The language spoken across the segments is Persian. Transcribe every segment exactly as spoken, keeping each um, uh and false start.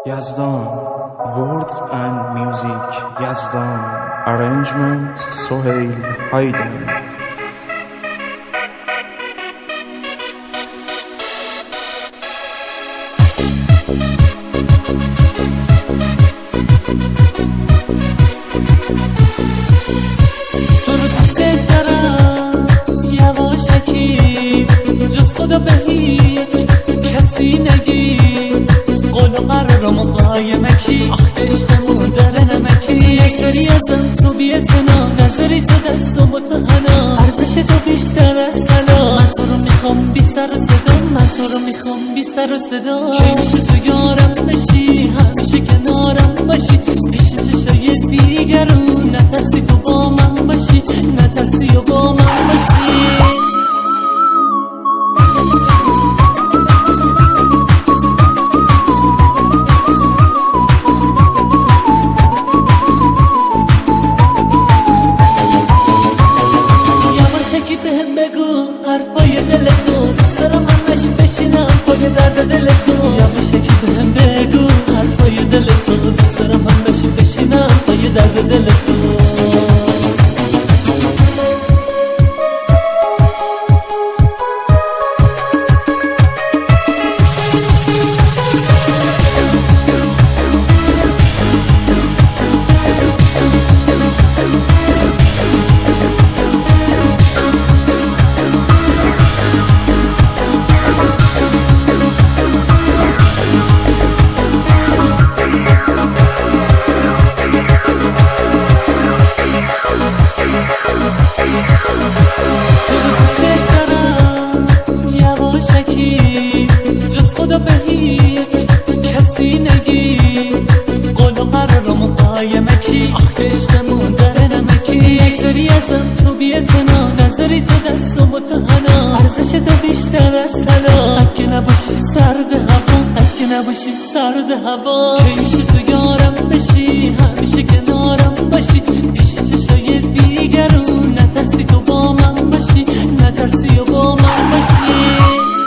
Yazdan, words and music. Yazdan, arrangement Sohail Hayden. تو رو دوست دارم یواشکی، جز خدا به هیچ کسی نگی. قول و قرارمو قایمه کی، آخ عشقمون داره نمکی. یک سری ازم تو بی‌اعتنا، نذاری تو دستم با تو حنا. ارزش تو بیشتر از طلا، من تو رو میخوام بی سر و صدا. من تو رو میخوام بی سر و صدا. کی میشه تو یارم بشی، همیشه کنارم باشی، پیش چشای دیگرون. نترسی تو با من باشی، نترسی و با من باشی. بهم بگو حرفای دلتو، دوست دارم همش بشینم پای درد دلتو. یواشه که بهم بگو حرفای دلتو، دوست دارم همش بشینم پای درد دلتو. جز خدا به هیچ کسی نگی. قول و قرارمو قایمه کی، آخ عشقمون داره نمکی. یک سری ازم تو بی‌اعتنا، نذاری تو دستم با تو حنا. ارزش تو بیشتر از طلا، اگه نباشی سرد هوا، اگه نباشی سرد هوا. کی میشه تو یارم بشی، همیشه کنارم باشی، پیش چشای دیگرون. نترسی تو با من باشی، نترسی و با من باشی.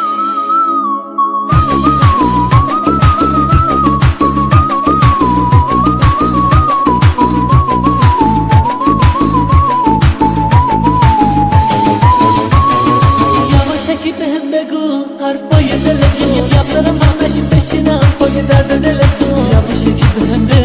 بهم بگو حرفای دلتو، دوست دارم همش بشینم پای درد دلتو. یواشه که بهم